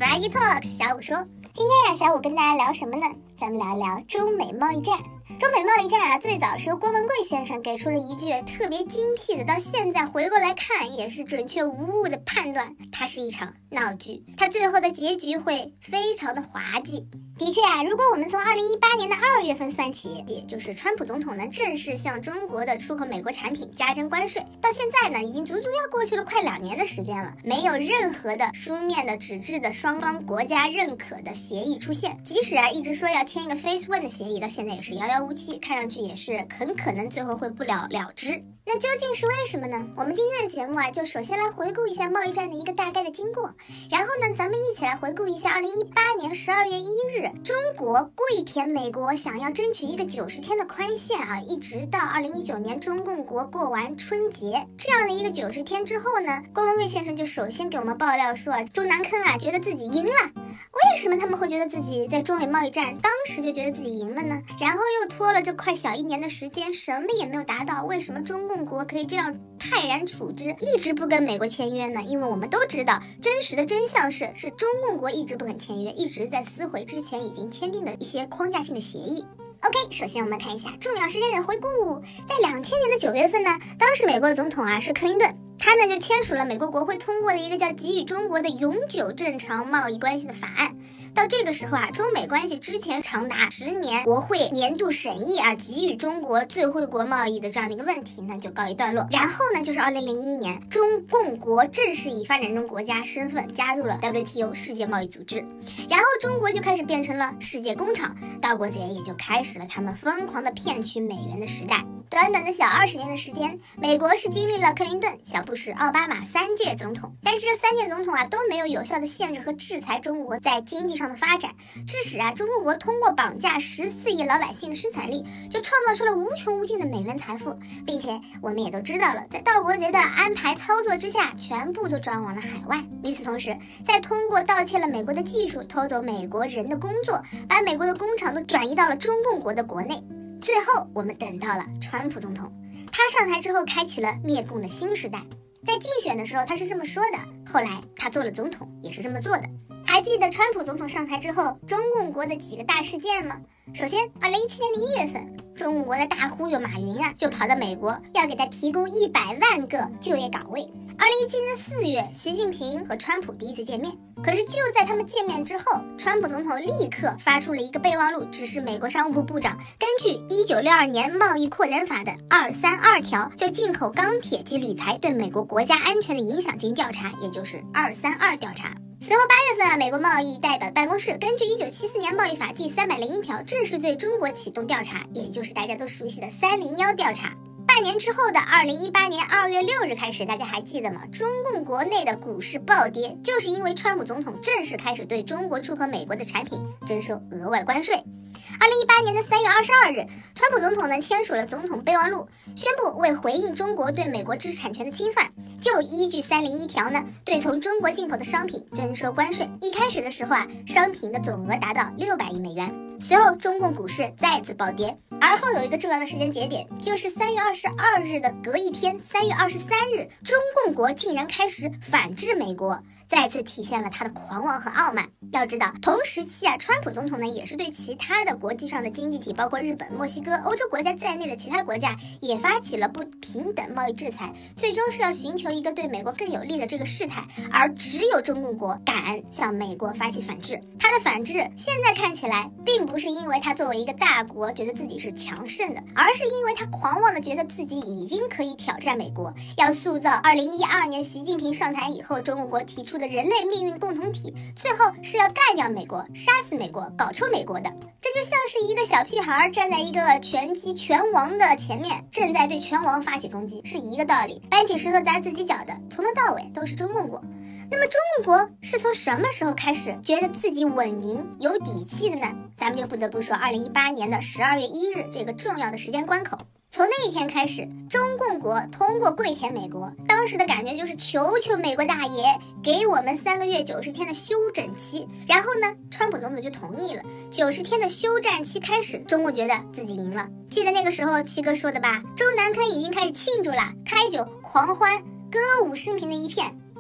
Maggie Talks， 小五说，今天呀，小五跟大家聊什么呢？咱们聊一聊中美贸易战。中美贸易战啊，最早是由郭文贵先生给出了一句特别精辟的，到现在回过来看也是准确无误的判断，它是一场闹剧，它最后的结局会非常的滑稽。的确啊，如果我们从2018年的2月份算起，也就是川普总统呢正式向中国的出口美国产品加征关税，到现在呢已经足足要过去了快2年的时间了，没有任何的书面的纸质的双方国家认可的协议出现。即使啊一直说要签一个 Phase 1的协议，到现在也是遥遥无期，看上去也是很可能最后会不了了之。那究竟是为什么呢？我们今天的节目啊，就首先来回顾一下贸易战的一个大概的经过，然后呢，咱们一起来回顾一下2018年12月1日，中国跪舔美国，想要争取一个90天的宽限啊，一直到2019年中共国过完春节这样的一个90天之后呢，郭文贵先生就首先给我们爆料说啊，中南坑啊觉得自己赢了。为什么他们会觉得自己在中美贸易战当时就觉得自己赢了呢？然后又拖了这快小1年的时间，什么也没有达到，为什么中共国可以这样泰然处之，一直不跟美国签约呢？因为我们都知道，真实的真相是中共国一直不肯签约，一直在撕毁之前已经签订的一些框架性的协议。OK， 首先我们看一下重要事件的回顾。在2000年的9月份呢，当时美国的总统啊是克林顿，他呢就签署了美国国会通过的一个叫给予中国的永久正常贸易关系的法案。到这个时候啊，中美关系之前长达10年国会年度审议啊，给予中国最惠国贸易的这样的一个问题呢就告一段落。然后呢，就是2001年，中共国正式以发展中国家身份加入了 WTO 世界贸易组织，然后中国就开始变成了世界工厂，到国贼也就开始了他们疯狂的骗取美元的时代。短短的小20年的时间，美国是经历了克林顿、小布什、奥巴马3届总统，但是这3届总统啊都没有有效的限制和制裁中国在经济上的发展，致使啊中国国通过绑架14亿老百姓的生产力，就创造出了无穷无尽的美元财富，并且我们也都知道了，在盗国贼的安排操作之下，全部都转往了海外。与此同时，再通过盗窃了美国的技术，偷走美国人的工作，把美国的工厂都转移到了中共国的国内。最后我们等到了川普总统，他上台之后开启了灭共的新时代。在竞选的时候他是这么说的，后来他做了总统也是这么做的。还记得川普总统上台之后中共国的几个大事件吗？首先2017年的1月份，中共国的大忽悠马云啊就跑到美国，要给他提供100万个就业岗位。2017年的4月，习近平和川普第一次见面，可是就在他们见面之后，川普总统立刻发出了一个备忘录，指示美国商务部部长根据1962年贸易扩展法的232条，就进口钢铁及铝材对美国国家安全的影响进行调查，也就是232调查。随后8月份啊，美国贸易代表办公室根据1974年贸易法第301条正式对中国启动调查，也就是大家都熟悉的301调查。半年之后的2018年2月6日开始，大家还记得吗？中共国内的股市暴跌，就是因为川普总统正式开始对中国出口美国的产品征收额外关税。2018年的3月22日，川普总统呢签署了总统备忘录，宣布为回应中国对美国知识产权的侵犯，就依据301条呢，对从中国进口的商品征收关税。一开始的时候啊，商品的总额达到600亿美元。随后中共股市再次暴跌，而后有一个重要的时间节点，就是3月22日的隔一天，3月23日，中共国竟然开始反制美国，再次体现了他的狂妄和傲慢。要知道，同时期啊，川普总统呢也是对其他的国际上的经济体，包括日本、墨西哥、欧洲国家在内的其他国家，也发起了不平等贸易制裁，最终是要寻求一个对美国更有利的这个事态，而只有中共国敢向美国发起反制。他的反制现在看起来并不是因为他作为一个大国觉得自己是强盛的，而是因为他狂妄的觉得自己已经可以挑战美国，要塑造2012年习近平上台以后中国国提出的人类命运共同体，最后是要干掉美国，杀死美国，搞臭美国的。这就像是一个小屁孩站在一个拳击拳王的前面，正在对拳王发起攻击，是一个道理。搬起石头砸自己脚的，从头到尾都是中共国。那么中共国是从什么时候开始觉得自己稳赢有底气的呢？咱们就不得不说2018年的12月1日这个重要的时间关口。从那一天开始，中共国通过跪舔美国，当时的感觉就是求求美国大爷给我们3个月90天的休整期。然后呢，川普总统就同意了90天的休战期开始，中共觉得自己赢了。记得那个时候七哥说的吧，中南坑已经开始庆祝了，开酒狂欢，歌舞升平的一片。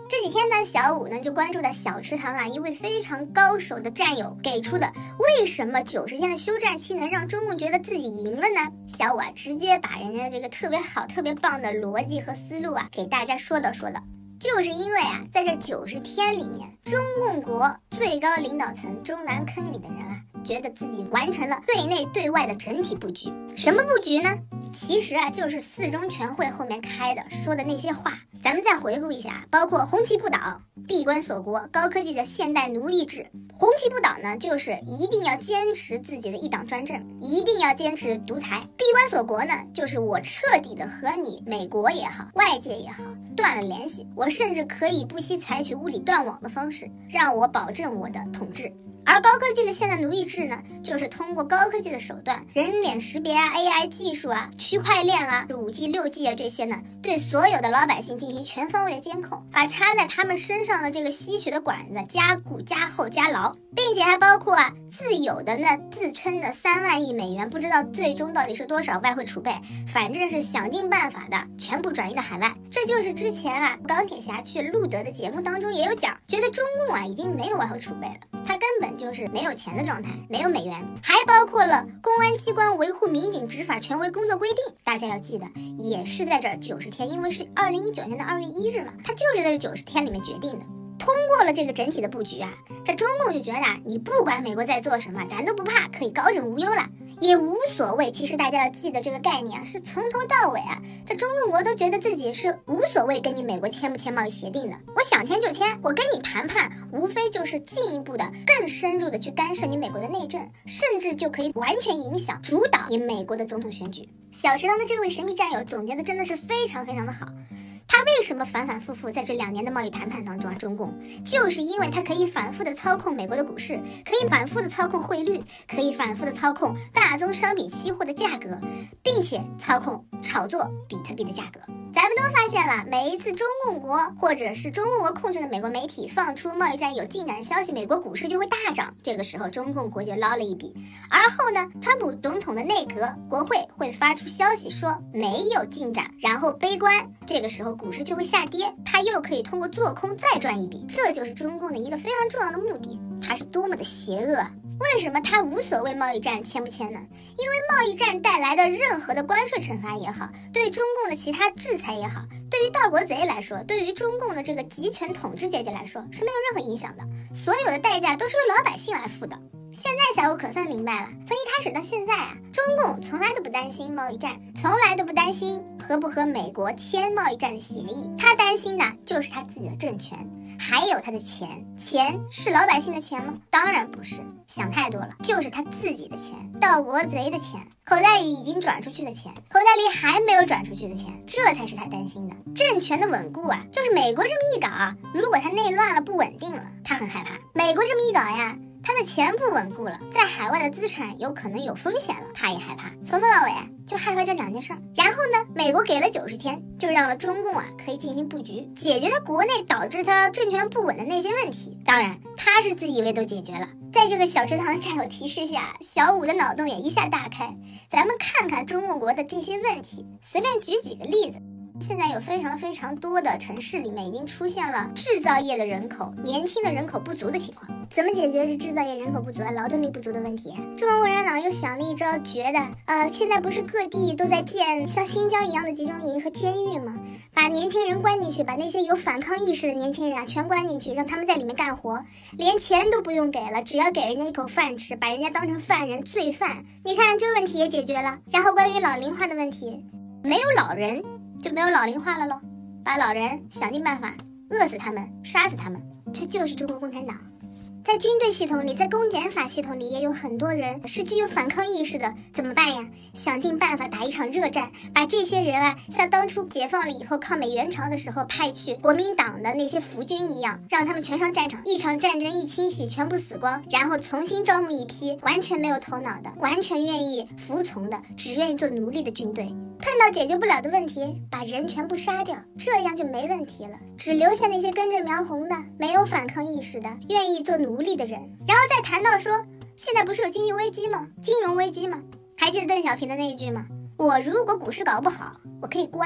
这几天呢，小五呢就关注到小池塘啊一位非常高手的战友给出的为什么90天的休战期能让中共觉得自己赢了呢？小五啊直接把人家这个特别好特别棒的逻辑和思路啊给大家说道。就是因为啊，在这90天里面，中共国最高领导层中南坑里的人啊，觉得自己完成了对内对外的整体布局。什么布局呢？其实啊，就是4中全会后面开的说的那些话。咱们再回顾一下，包括红旗不倒、闭关锁国、高科技的现代奴役制。红旗不倒呢，就是一定要坚持自己的一党专政，一定要坚持独裁。闭关锁国呢，就是我彻底的和你美国也好，外界也好断了联系，我甚至可以不惜采取物理断网的方式，让我保证我的统治。而高科技的现代奴役制呢，就是通过高科技的手段，人脸识别啊、AI 技术啊、区块链啊、5G、6G 啊这些呢，对所有的老百姓进行全方位的监控，把插在他们身上的这个吸血的管子加固、加厚、加牢，并且还包括啊自有的呢自称的3万亿美元，不知道最终到底是多少外汇储备，反正是想尽办法的全部转移到海外。这就是之前啊钢铁侠去路德的节目当中也有讲，觉得中共啊已经没有外汇储备了，他根本就是没有钱的状态，没有美元。还包括了公安机关维护民警执法权威工作规定，大家要记得也是在这90天，因为是2019年的2月1日嘛，它就是在这90天里面决定的。通过了这个整体的布局啊，这中共就觉得啊，你不管美国在做什么，咱都不怕，可以高枕无忧了，也无所谓。其实大家要记得这个概念啊，是从头到尾啊，这中共国都觉得自己是无所谓跟你美国签不签贸易协定的，我想签就签，我跟你谈判无非就是进一步的更深入的去干涉你美国的内政，甚至就可以完全影响主导你美国的总统选举。小池塘的这位神秘战友总结的真的是非常非常的好。他为什么反反复复在这2年的贸易谈判当中啊？中共就是因为他可以反复的操控美国的股市，可以反复的操控汇率，可以反复的操控大宗商品期货的价格，并且操控炒作比特币的价格。咱们都发现了，每一次中共国或者是中共国控制的美国媒体放出贸易战有进展的消息，美国股市就会大涨，这个时候中共国就捞了一笔。而后呢，川普总统的内阁国会会发出消息说没有进展，然后悲观，这个时候股市就会下跌，他又可以通过做空再赚一笔。这就是中共的一个非常重要的目的，它是多么的邪恶啊！为什么他无所谓贸易战签不签呢？因为贸易战带来的任何的关税惩罚也好，对中共的其他制裁也好，对于盗国贼来说，对于中共的这个集权统治阶级来说是没有任何影响的，所有的代价都是由老百姓来付的。现在小五可算明白了，从一开始到现在啊，中共从来都不担心贸易战，从来都不担心和不和美国签贸易战的协议，他担心的就是他自己的政权，还有他的钱。钱是老百姓的钱吗？当然不是，想太多了，就是他自己的钱，盗国贼的钱，口袋里已经转出去的钱，口袋里还没有转出去的钱，这才是他担心的。政权的稳固啊，就是美国这么一搞啊，如果他内乱了不稳定了，他很害怕。美国这么一搞呀，他的钱不稳固了，在海外的资产有可能有风险了，他也害怕。从头到尾啊，就害怕这2件事儿。然后呢，美国给了90天，就让了中共啊可以进行布局，解决他国内导致他政权不稳的那些问题。当然，他是自以为都解决了。在这个小池塘的战友提示下，小五的脑洞也一下大开。咱们看看中共国的这些问题，随便举几个例子。现在有非常非常多的城市里面已经出现了制造业的人口年轻的人口不足的情况。怎么解决这制造业人口不足劳动力不足的问题？中国共产党又想了一招，觉得现在不是各地都在建像新疆一样的集中营和监狱吗？把年轻人关进去，把那些有反抗意识的年轻人啊全关进去，让他们在里面干活，连钱都不用给了，只要给人家一口饭吃，把人家当成犯人罪犯。你看这问题也解决了。然后关于老龄化的问题，没有老人就没有老龄化了咯，把老人想尽办法饿死他们，杀死他们，这就是中国共产党。在军队系统里，在公检法系统里也有很多人是具有反抗意识的，怎么办呀？想尽办法打一场热战，把这些人啊像当初解放了以后抗美援朝的时候派去国民党的那些俘军一样，让他们全上战场，一场战争一清洗全部死光，然后重新招募一批完全没有头脑的，完全愿意服从的，只愿意做奴隶的军队。碰到解决不了的问题，把人全部杀掉，这样就没问题了，只留下那些跟着苗红的，没有反抗意识的，愿意做奴隶的人。然后再谈到说，现在不是有经济危机吗？金融危机吗？还记得邓小平的那一句吗？我如果股市搞不好，我可以关了。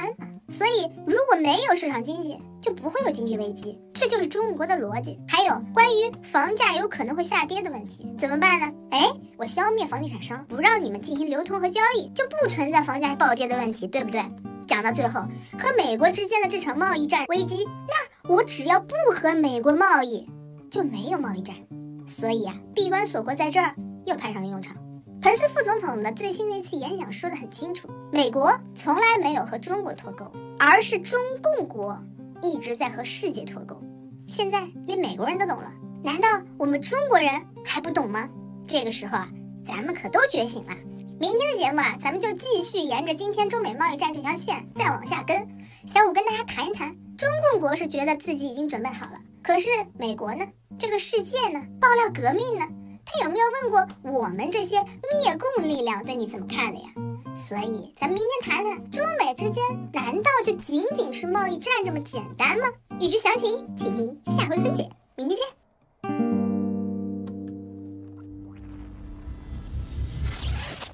所以如果没有市场经济，就不会有经济危机，这就是中国的逻辑。还有关于房价有可能会下跌的问题，怎么办呢？我消灭房地产商，不让你们进行流通和交易，就不存在房价暴跌的问题，对不对？讲到最后，和美国之间的这场贸易战危机，那我只要不和美国贸易，就没有贸易战。所以闭关锁国在这儿又派上了用场。彭斯副总统的最新的一次演讲说得很清楚，美国从来没有和中国脱钩，而是中共国一直在和世界脱钩。现在连美国人都懂了，难道我们中国人还不懂吗？这个时候咱们可都觉醒了。明天的节目咱们就继续沿着今天中美贸易战这条线再往下跟。小五跟大家谈一谈，中共国是觉得自己已经准备好了，可是美国呢？这个世界呢？爆料革命呢？他有没有问过我们这些灭共力量对你怎么看的呀？所以咱们明天谈谈中美之间难道就仅仅是贸易战这么简单吗？欲知详情，请听